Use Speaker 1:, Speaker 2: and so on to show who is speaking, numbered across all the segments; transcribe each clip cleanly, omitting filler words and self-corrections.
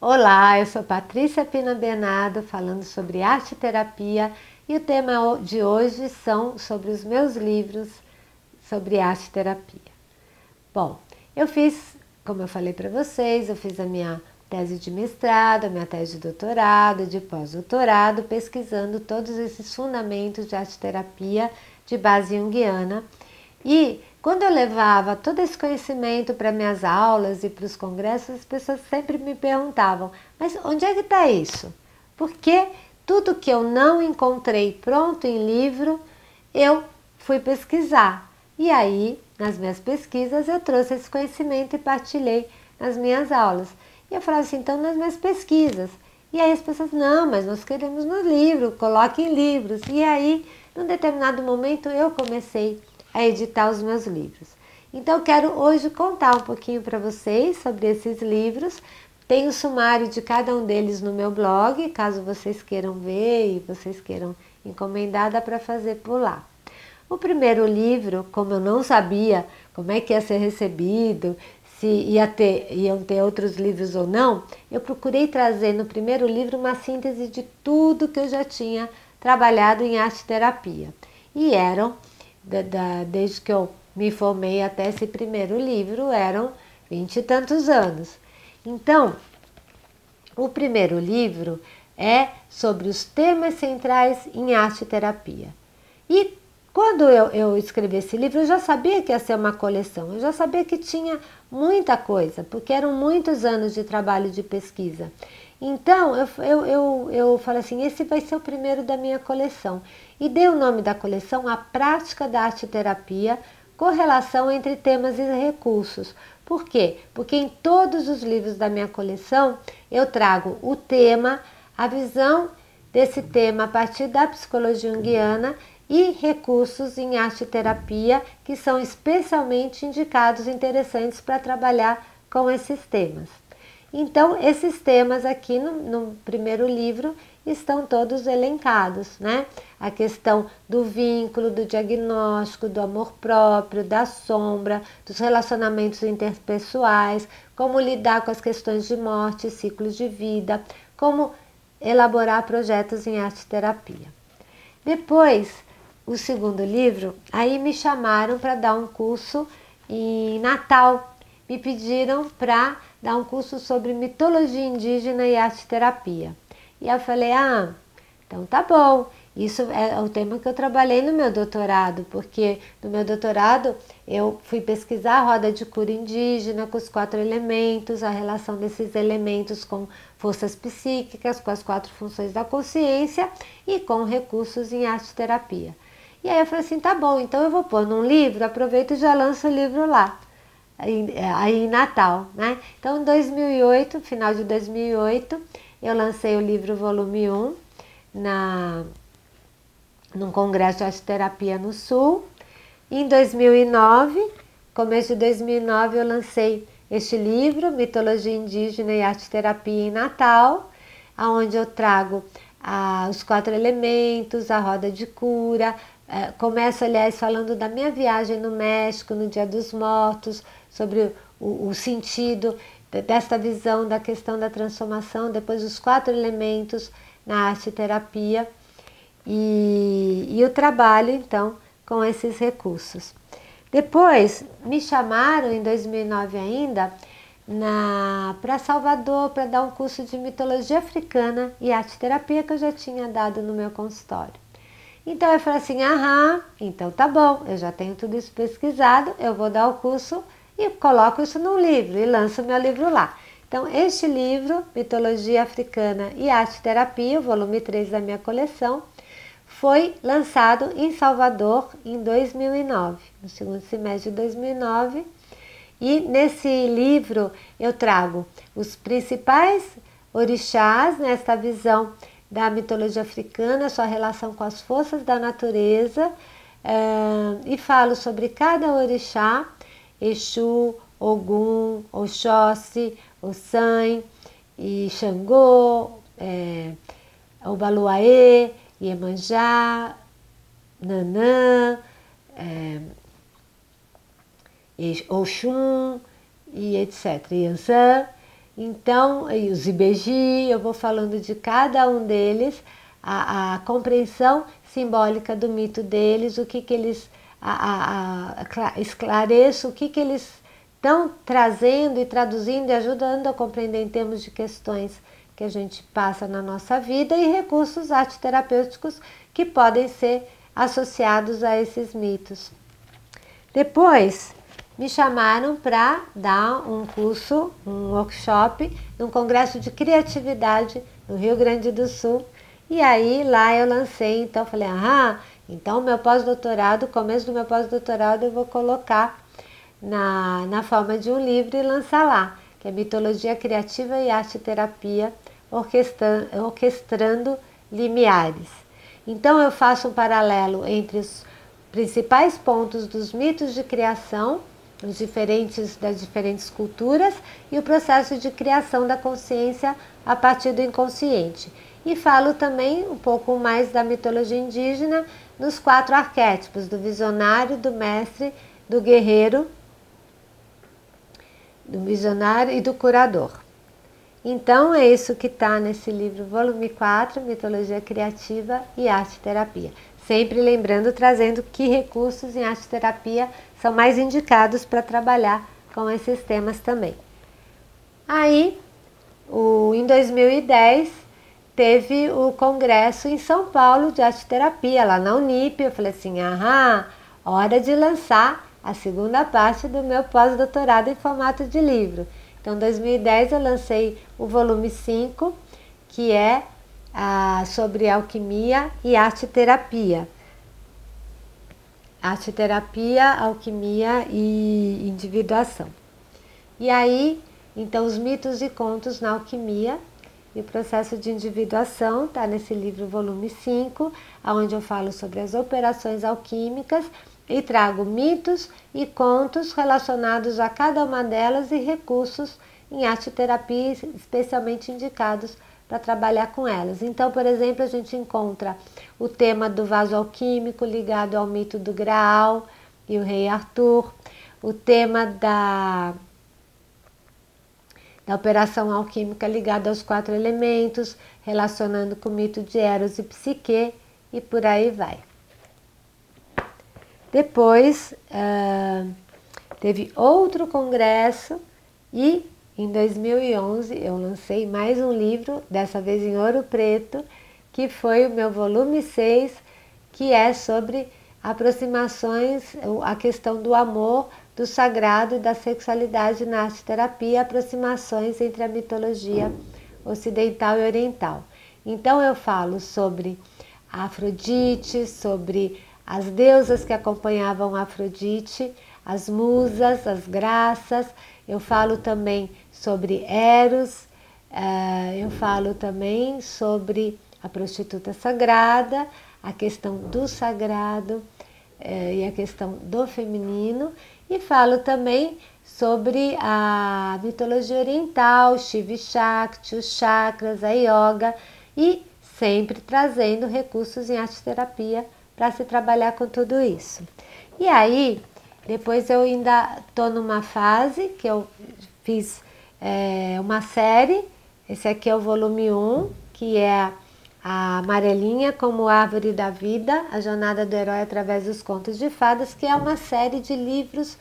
Speaker 1: Olá, eu sou Patrícia Pina Bernardo, falando sobre arte-terapia, e o tema de hoje são sobre os meus livros sobre arte-terapia. Bom, eu fiz, como eu falei para vocês, eu fiz a minha tese de mestrado, a minha tese de doutorado, de pós-doutorado, pesquisando todos esses fundamentos de arte-terapia de base junguiana. E quando eu levava todo esse conhecimento para minhas aulas e para os congressos, as pessoas sempre me perguntavam, mas onde é que está isso? Porque tudo que eu não encontrei pronto em livro, eu fui pesquisar. E aí, nas minhas pesquisas, eu trouxe esse conhecimento e partilhei nas minhas aulas. E eu falava assim, então nas minhas pesquisas. E aí as pessoas, não, mas nós queremos no livro, coloque em livros. E aí, num determinado momento, eu comecei a editar os meus livros. Então, eu quero hoje contar um pouquinho para vocês sobre esses livros. Tem o sumário de cada um deles no meu blog, caso vocês queiram ver e vocês queiram encomendar, dá para fazer por lá. O primeiro livro, como eu não sabia como é que ia ser recebido, se iam ter outros livros ou não, eu procurei trazer no primeiro livro uma síntese de tudo que eu já tinha trabalhado em arte-terapia. E eram, desde que eu me formei até esse primeiro livro, eram 20 e tantos anos. Então, o primeiro livro é sobre os temas centrais em arte-terapia. E quando eu escrevi esse livro, eu já sabia que ia ser uma coleção, eu já sabia que tinha muita coisa, porque eram muitos anos de trabalho de pesquisa. Então, eu falei assim, esse vai ser o primeiro da minha coleção. E dei o nome da coleção A Prática da Arte-Terapia, Correlação entre Temas e Recursos. Por quê? Porque em todos os livros da minha coleção, eu trago o tema, a visão desse tema a partir da psicologia junguiana e recursos em arte-terapia que são especialmente indicados e interessantes para trabalhar com esses temas. Então, esses temas aqui no primeiro livro estão todos elencados, né? A questão do vínculo, do diagnóstico, do amor próprio, da sombra, dos relacionamentos interpessoais, como lidar com as questões de morte, ciclos de vida, como elaborar projetos em arte-terapia. Depois, o segundo livro, aí me chamaram para dar um curso em Natal. Me pediram para dar um curso sobre mitologia indígena e arte-terapia. E eu falei, então tá bom. Isso é o tema que eu trabalhei no meu doutorado, porque no meu doutorado eu fui pesquisar a roda de cura indígena com os 4 elementos, a relação desses elementos com forças psíquicas, com as 4 funções da consciência e com recursos em arte-terapia. E aí eu falei assim, tá bom, então eu vou pôr num livro, aproveito e já lanço o livro lá, aí em Natal, né? Então em 2008, final de 2008, eu lancei o livro volume 1 num congresso de arte-terapia no Sul. Em 2009, começo de 2009, eu lancei este livro, Mitologia Indígena e Arte-terapia em Natal, onde eu trago os 4 elementos, a roda de cura. Começo, aliás, falando da minha viagem no México, no Dia dos Mortos, sobre o sentido desta visão da questão da transformação, depois os 4 elementos na arte-terapia e o trabalho, então, com esses recursos. Depois, me chamaram, em 2009 ainda, para Salvador, para dar um curso de mitologia africana e arte-terapia que eu já tinha dado no meu consultório. Então, eu falei assim, então tá bom, eu já tenho tudo isso pesquisado, eu vou dar o curso e coloco isso num livro e lanço meu livro lá. Então, este livro, Mitologia Africana e Arte-terapia, o volume 3 da minha coleção, foi lançado em Salvador em 2009, no segundo semestre de 2009. E nesse livro eu trago os principais orixás, nesta visão da mitologia africana, sua relação com as forças da natureza, e falo sobre cada orixá, Exu, Ogum, Oxóssi, Ossan, e Xangô, Obaluaê, Iemanjá, Nanã, Oxum, e etc. Yansan. Então, e os IBG, eu vou falando de cada um deles, a compreensão simbólica do mito deles, o que eles esclareço, o que eles estão trazendo e traduzindo e ajudando a compreender em termos de questões que a gente passa na nossa vida e recursos arte-terapêuticos que podem ser associados a esses mitos. Depois, me chamaram para dar um curso, um workshop, num congresso de criatividade no Rio Grande do Sul. E aí, lá eu lancei, então falei, então meu pós-doutorado, começo do meu pós-doutorado eu vou colocar na forma de um livro e lançar lá, que é Mitologia Criativa e Arte-Terapia, orquestrando limiares. Então eu faço um paralelo entre os principais pontos dos mitos de criação, das diferentes culturas, e o processo de criação da consciência a partir do inconsciente. E falo também um pouco mais da mitologia indígena nos 4 arquétipos, do visionário, do mestre, do guerreiro, do visionário e do curador. Então é isso que está nesse livro, volume 4, Mitologia Criativa e Arte-Terapia. Sempre lembrando, trazendo que recursos em arte-terapia são mais indicados para trabalhar com esses temas também. Aí, em 2010, teve o congresso em São Paulo de arte-terapia, lá na Unip. Eu falei assim, hora de lançar a segunda parte do meu pós-doutorado em formato de livro. Então, em 2010, eu lancei o volume 5, que é sobre alquimia e arte-terapia. Arte-terapia, alquimia e individuação. E aí, então, os mitos e contos na alquimia e o processo de individuação está nesse livro, volume 5, onde eu falo sobre as operações alquímicas e trago mitos e contos relacionados a cada uma delas e recursos em arte-terapia especialmente indicados para trabalhar com elas. Então, por exemplo, a gente encontra o tema do vaso alquímico ligado ao mito do Graal e o rei Arthur, o tema da operação alquímica ligada aos 4 elementos, relacionando com o mito de Eros e Psique, e por aí vai. Depois, teve outro congresso e em 2011 eu lancei mais um livro, dessa vez em ouro preto, que foi o meu volume 6, que é sobre aproximações, a questão do amor, do sagrado e da sexualidade na arte-terapia, aproximações entre a mitologia ocidental e oriental. Então eu falo sobre a Afrodite, sobre as deusas que acompanhavam a Afrodite, as musas, as graças. Eu falo também sobre Eros, eu falo também sobre a prostituta sagrada, a questão do sagrado e a questão do feminino, e falo também sobre a mitologia oriental, Shiva Shakti, os chakras, a yoga, e sempre trazendo recursos em arte-terapia para se trabalhar com tudo isso. E aí, depois eu ainda estou numa fase que eu fiz uma série, esse aqui é o volume 1, que é a Amarelinha como Árvore da Vida, a jornada do herói através dos contos de fadas, que é uma série de livros,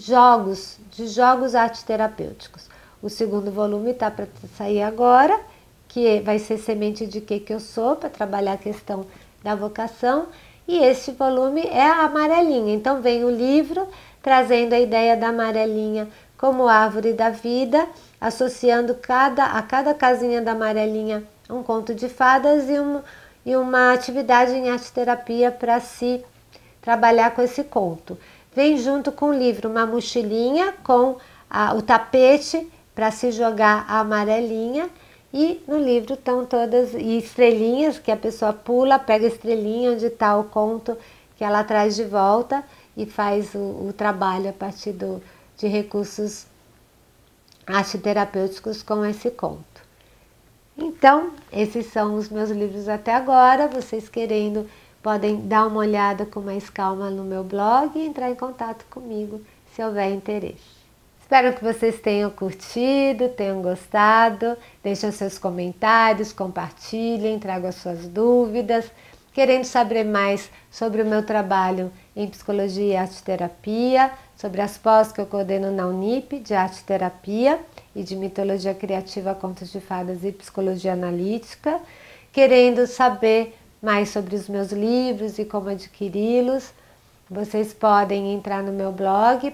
Speaker 1: de jogos arte-terapêuticos. O segundo volume está para sair agora, que vai ser Semente de Que Eu Sou, para trabalhar a questão da vocação, e este volume é a Amarelinha. Então vem o livro trazendo a ideia da amarelinha como árvore da vida, associando a cada casinha da amarelinha um conto de fadas e uma atividade em arte-terapia para se trabalhar com esse conto. Vem junto com o livro uma mochilinha com o tapete para se jogar a amarelinha, e no livro estão todas estrelinhas que a pessoa pula, pega a estrelinha onde está o conto que ela traz de volta e faz o trabalho a partir de recursos arte-terapêuticos com esse conto. Então, esses são os meus livros até agora. Vocês querendo, podem dar uma olhada com mais calma no meu blog e entrar em contato comigo se houver interesse. Espero que vocês tenham curtido, tenham gostado. Deixem seus comentários, compartilhem, tragam as suas dúvidas. Querendo saber mais sobre o meu trabalho em Psicologia e Arte Terapia, sobre as pós que eu coordeno na Unip de Arte Terapia e de Mitologia Criativa, Contos de Fadas e Psicologia Analítica. Querendo saber mais sobre os meus livros e como adquiri-los, vocês podem entrar no meu blog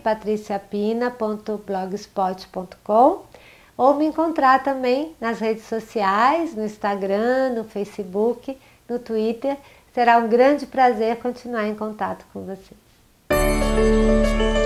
Speaker 1: patriciapina.blogspot.com ou me encontrar também nas redes sociais, no Instagram, no Facebook, no Twitter. Será um grande prazer continuar em contato com vocês.